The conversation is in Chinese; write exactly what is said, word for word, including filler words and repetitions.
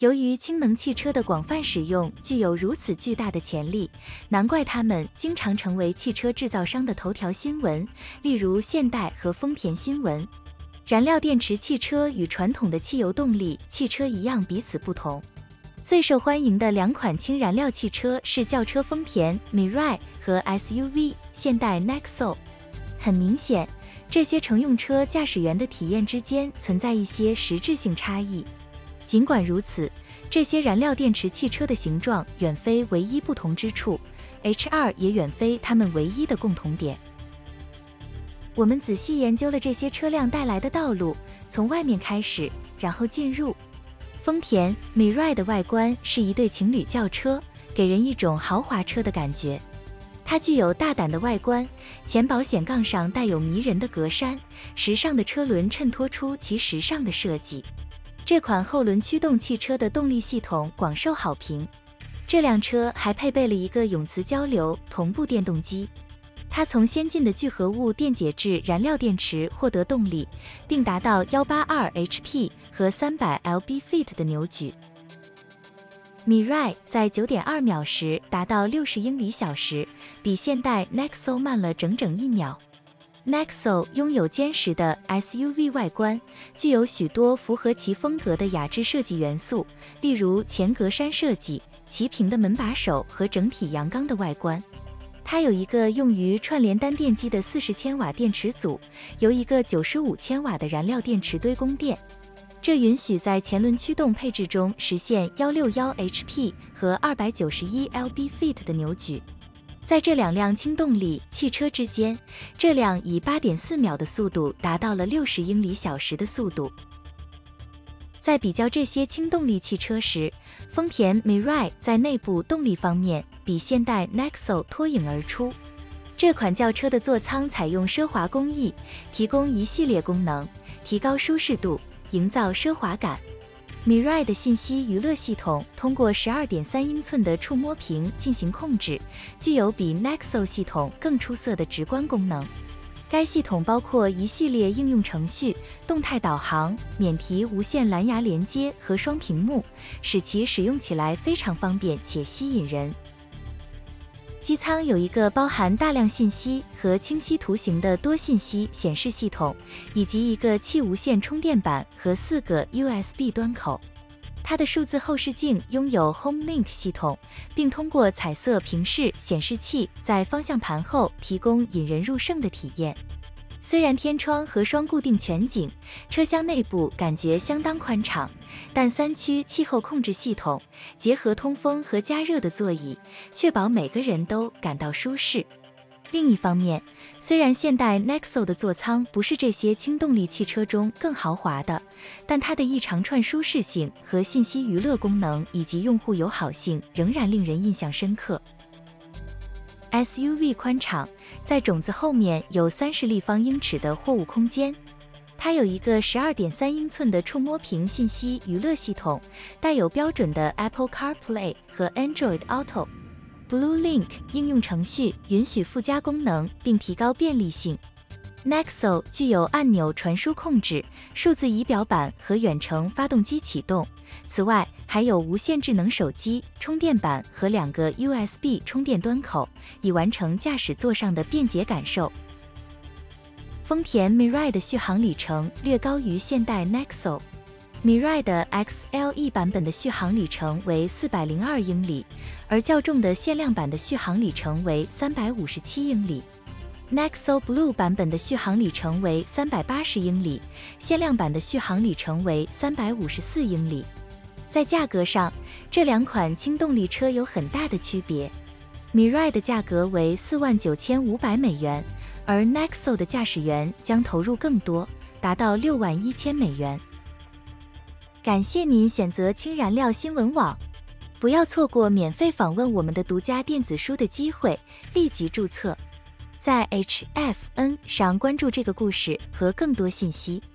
由于氢能汽车的广泛使用具有如此巨大的潜力，难怪它们经常成为汽车制造商的头条新闻，例如现代和丰田新闻。燃料电池汽车与传统的汽油动力汽车一样彼此不同。最受欢迎的两款氢燃料汽车是轿车丰田 Mirai 和 S U V 现代 Nexo。很明显，这些乘用车驾驶员的体验之间存在一些实质性差异。尽管如此，这些燃料电池汽车的形状远非唯一不同之处 ，H 二 也远非它们唯一的共同点。我们仔细研究了这些车辆带来的道路，从外面开始，然后进入。丰田 Mirai 的外观是一对情侣轿车，给人一种豪华车的感觉。它具有大胆的外观，前保险杠上带有迷人的格栅，时尚的车轮衬托出其时尚的设计。这款后轮驱动汽车的动力系统广受好评。这辆车还配备了一个永磁交流同步电动机。它从先进的聚合物电解质燃料电池获得动力，并达到一百八十二 H P 和三百 L B feet 的扭矩。Mirai 在 九点二秒时达到六十英里小时，比现代 Nexo 慢了整整一秒。Nexo 拥有坚实的 S U V 外观，具有许多符合其风格的雅致设计元素，例如前格栅设计、齐平的门把手和整体阳刚的外观。它有一个用于串联单电机的四十千瓦电池组，由一个九十五千瓦的燃料电池堆供电。这允许在前轮驱动配置中实现一百六十一 H P 和二百九十一 L B feet 的扭矩。在这两辆轻动力汽车之间，这辆以 八点四秒的速度达到了六十英里小时的速度。在比较这些轻动力汽车时，丰田 Mirai 在内部动力方面比现代 Nexo 脱颖而出。这款轿车的座舱采用奢华工艺，提供一系列功能，提高舒适度，营造奢华感。Mirai 的信息娱乐系统通过 十二点三英寸的触摸屏进行控制，具有比 Nexo 系统更出色的直观功能。该系统包括一系列应用程序、动态导航、免提无线蓝牙连接和双屏幕，使其使用起来非常方便且吸引人。机舱有一个包含大量信息和清晰图形的多信息显示系统，以及一个气无线充电板和四个 U S B 端口。它的数字后视镜拥有 Home Link 系统，并通过彩色屏示显示器在方向盘后提供引人入胜的体验。虽然天窗和双固定全景，车厢内部感觉相当宽敞，但三区气候控制系统结合通风和加热的座椅，确保每个人都感到舒适。另一方面，虽然现代 Nexo 的座舱不是这些轻动力汽车中更豪华的，但它的一长串舒适性和信息娱乐功能以及用户友好性仍然令人印象深刻。S U V 宽敞，在种子后面有三十立方英尺的货物空间。它有一个 十二点三英寸的触摸屏信息娱乐系统，带有标准的 Apple CarPlay 和 Android Auto。Blue Link 应用程序允许附加功能并提高便利性。Nexo 具有按钮传输控制、数字仪表板和远程发动机启动，此外还有无线智能手机、充电板和两个 U S B 充电端口，以完成驾驶座上的便捷感受。丰田 Mirai 的续航里程略高于现代 Nexo。Mirai 的 X L E 版本的续航里程为四百零二英里，而较重的限量版的续航里程为三百五十七英里。Nexo Blue 版本的续航里程为三百八十英里，限量版的续航里程为三百五十四英里。在价格上，这两款轻动力车有很大的区别。Mirai 的价格为四万九千五百美元，而 Nexo 的驾驶员将投入更多，达到六万一千美元。感谢您选择氢燃料新闻网，不要错过免费访问我们的独家电子书的机会，立即注册，在 H F N 上关注这个故事和更多信息。